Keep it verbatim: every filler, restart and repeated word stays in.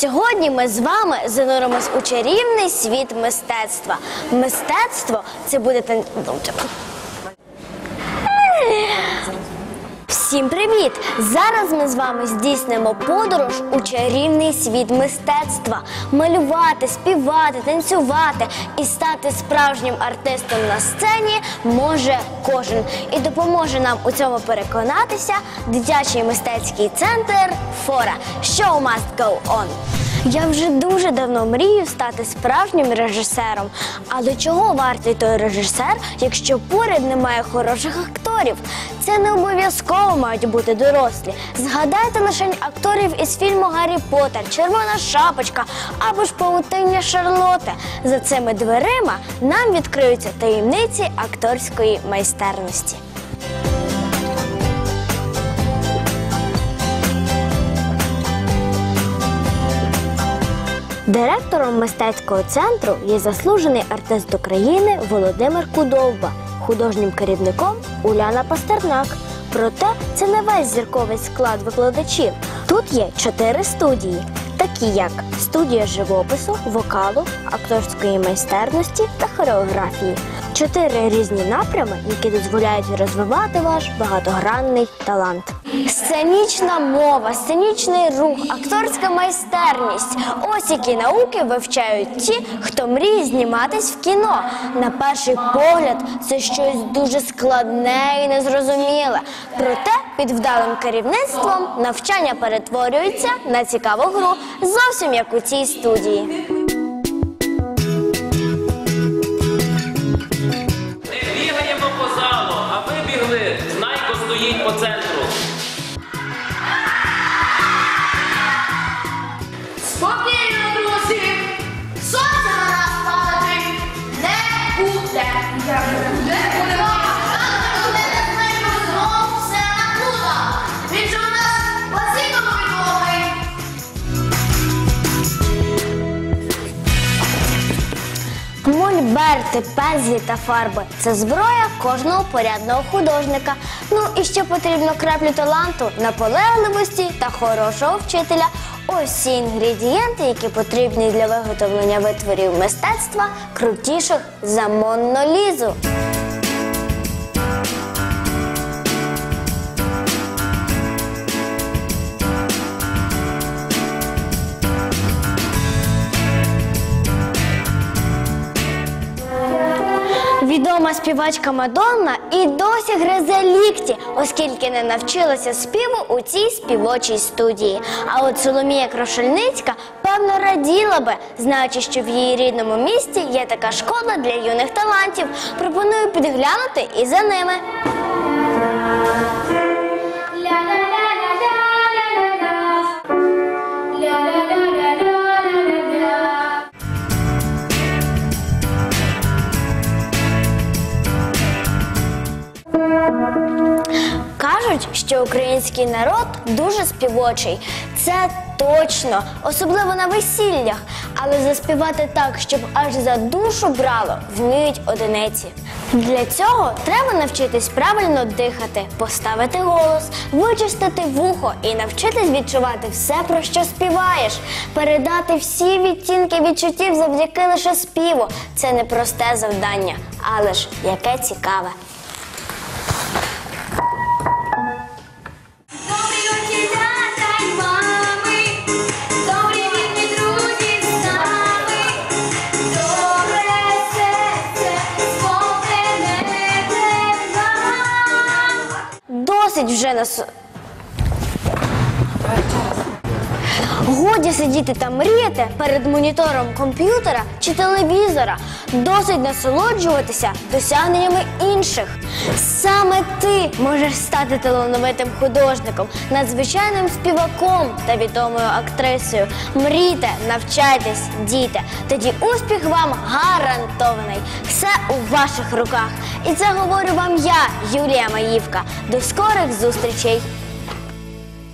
сьогодні ми з вами зануримось у чарівний світ мистецтва. Мистецтво – це буде тан... Всім привіт! Зараз ми з вами здійснимо подорож у чарівний світ мистецтва. Малювати, співати, танцювати і стати справжнім артистом на сцені може кожен. І допоможе нам у цьому переконатися дитячий мистецький центр «Фора». Show must go on! Я вже дуже давно мрію стати справжнім режисером. Але чого вартий той режисер, якщо поряд немає хороших акторів? Це не обов'язково мають бути дорослі. Згадайте лише акторів із фільму «Гаррі Поттер», «Червона шапочка» або ж «Павутиння Шарлотти». За цими дверима нам відкриються таємниці акторської майстерності. Директором мистецького центру є заслужений артист України Володимир Кудовба, художнім керівником Уляна Пастернак. Проте це не весь зірковий склад викладачів. Тут є чотири студії, такі як студія живопису, вокалу, акторської майстерності та хореографії. Чотири різні напрями, які дозволяють розвивати ваш багатогранний талант. Сценічна мова, сценічний рух, акторська майстерність – ось які науки вивчають ті, хто мріє зніматись в кіно. На перший погляд це щось дуже складне і незрозуміле. Проте під вдалим керівництвом навчання перетворюється на цікаву гру, зовсім як у цій студії. Стоїть по центру. Спокійно, друзі! Сонце на нас падати не буде! Не буде! Ми не знаємо знову все напута! Він же у нас пластиком відлогий! Мольберти, пензлі та фарби – це зброя кожного порядного художника. Ну і ще потрібно краплю таланту, наполегливості та хорошого вчителя. Ось всі інгредієнти, які потрібні для виготовлення витворів мистецтва, крутіших за Монну Лізу. Відома співачка Мадонна і досі гризе лікті, оскільки не навчилася співу у цій співочій студії. А от Соломія Крушельницька, певно, раділа би, знаючи, що в її рідному місті є така школа для юних талантів. Пропоную підглянути і за ними. Кажуть, що український народ дуже співочий. Це точно, особливо на весіллях. Але заспівати так, щоб аж за душу брало, вміють одиниці. Для цього треба навчитись правильно дихати, поставити голос, вичистити вухо і навчитись відчувати все, про що співаєш. Передати всі відтінки відчуттів завдяки лише співу – це непросте завдання, але ж яке цікаве. Досить вже нас... Годі сидіти та мріяти перед монітором комп'ютера чи телевізора. Досить насолоджуватися досягненнями інших. Саме ти можеш стати талановитим художником, надзвичайним співаком та відомою актрисою. Мрійте, навчайтесь, дійте. Тоді успіх вам гарантований. Все у ваших руках. І це говорю вам я, Юлія Маївка. До скорих зустрічей!